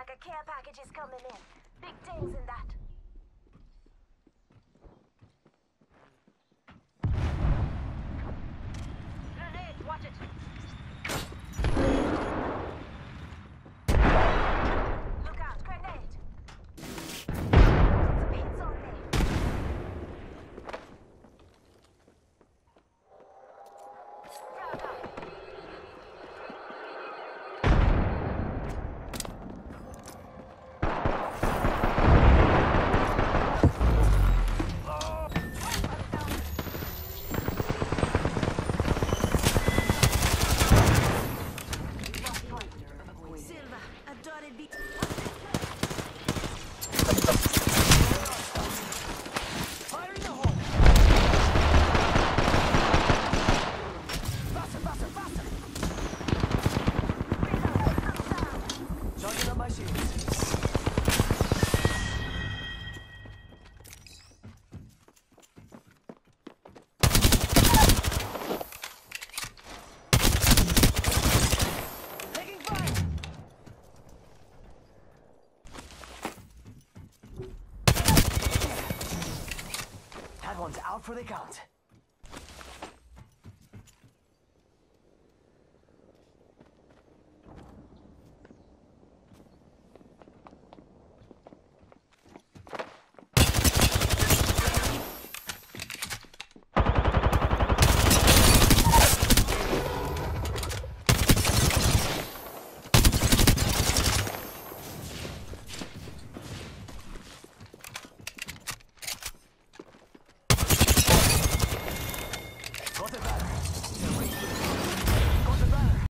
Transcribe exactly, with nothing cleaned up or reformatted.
like a care package is coming in. Big things in that. Grenade, watch it. Look out, grenade. Some hits on me. Frag up. That one's out for the count.